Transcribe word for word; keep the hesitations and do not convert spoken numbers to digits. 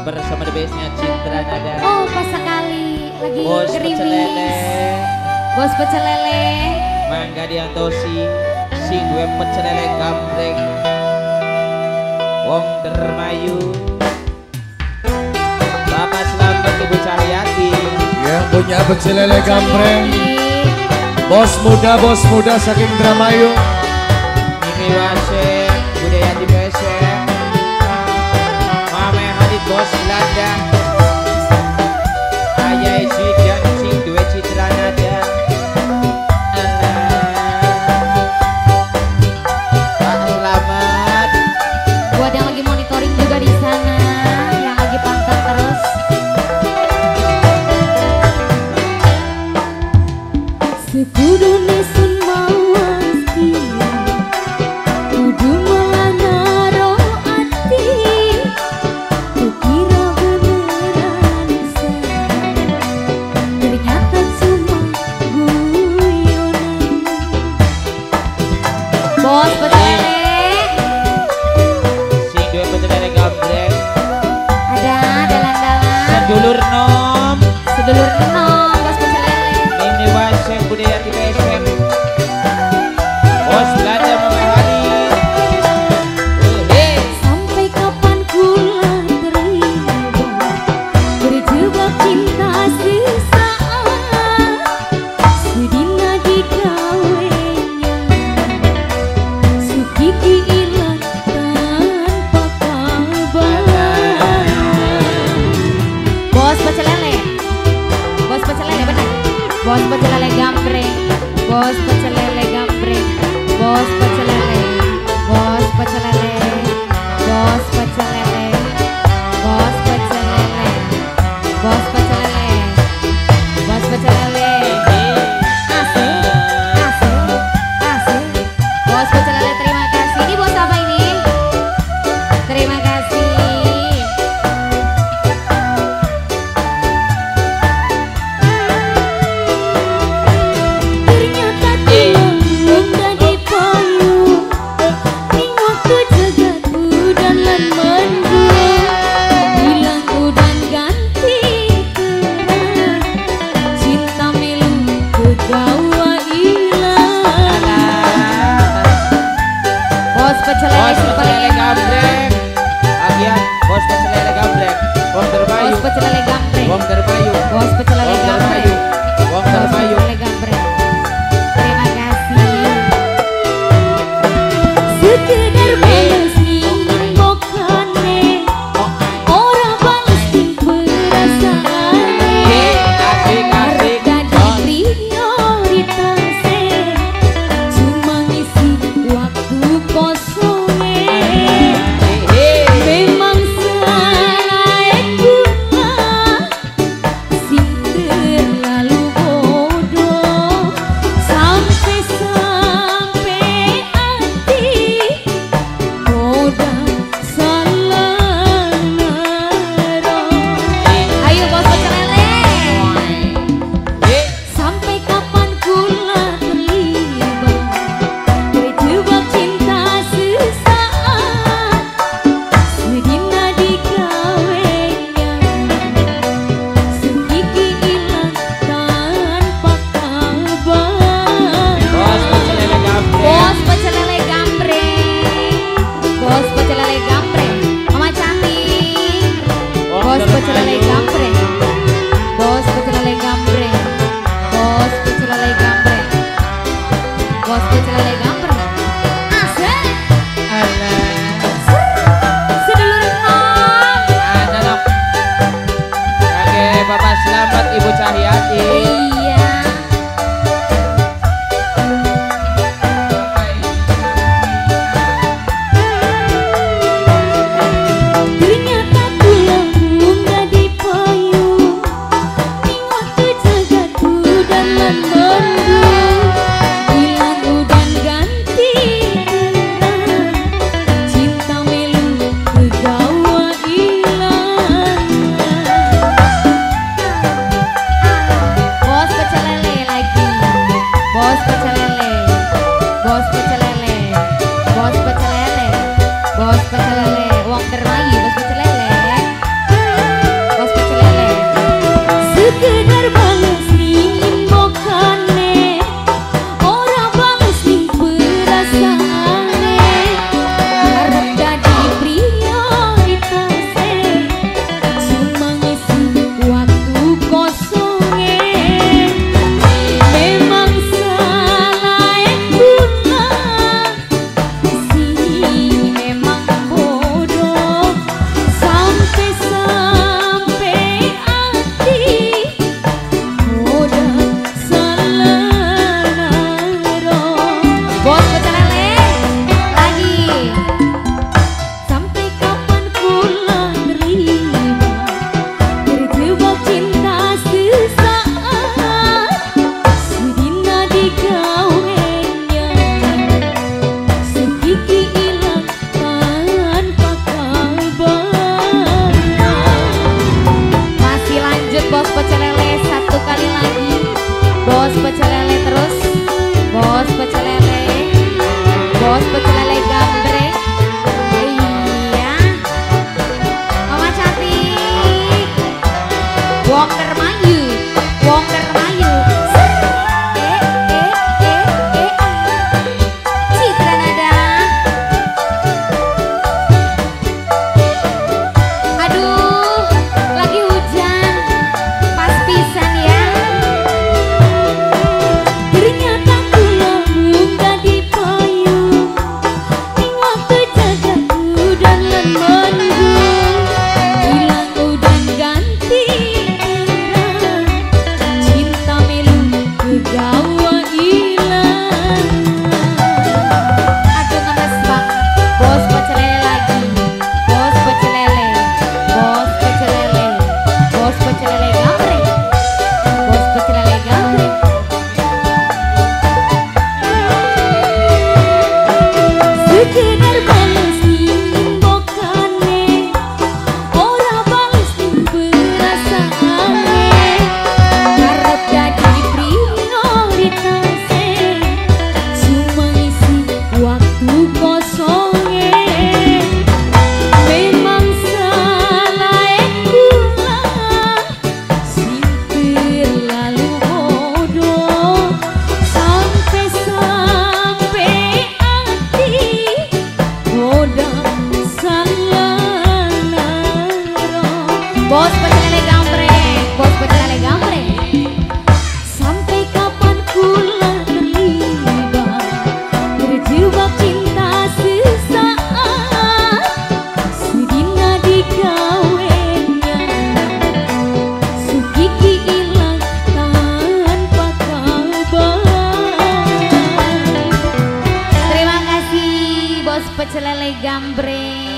bersama The Base-nya Citra Nada. Oh pas sekali lagi Bos Pecel Lele, gerimis. Bos Pecel Lele, Mangga Diantosi, sing duwe pecel lele gambreng, Wong Dermayu, Bapak Slamet Ibu Cahyati, yang punya pecel lele gambreng, Cahyati. bos muda bos muda saking Indramayu. Mimi Wase, Budayati B S M, Mame Hadid Bos Belanda, Ayah Zidan sing duwe Citra Nada. Pak Selamat, Buat yang lagi monitoring juga di sana, yang lagi pantau terus. Sekudune sun mawas dia, kudu melanaro ati, kukira beneran sayang, ternyata cuma guyonan. Bos Pecel Lele, sing duwe pecel lele gambreng, ada dalan-dalan, sedulur nom, sedulur enong, Bos Pecel Lele. Mimi Wase, Budayati B S M, Bos Belanda Mame Hadid. Hei. Sampai kapan kula terima berjebak cinta sesaat, sedina digawenya sukiki ilang tanpa kabar. Bos Pecel Lele, Bos Pecel Lele benar. Bos Pecel Lele gambreng, Bos Pecel Lele gambreng, Bos Pecel Lele, Bos Pecel Lele, Bos Pecel Lele, Bos Pecel Lele, Bos Pecel Lele, Bos Pecel Lele. Asik, asik, asik. Bos Pecel Lele terima kasih. Ini bos apa ini? Terima kasih. Ternyata tulang belum dipayung, ning waktu jagat udan lan mendung, bilang udan ganti kerang, cinta melu kegawa ilang. Bos Pecel Lele Bos si pecel paling lele enak. gambreng, Agi Bos pecel lele gambreng, bos pecel lele gambreng. Sampai kapan kula terlibat terjebak cinta sesaat, sedina dikawenya sugiki ilang tanpa kabar. Terima kasih bos pecel lele gambreng.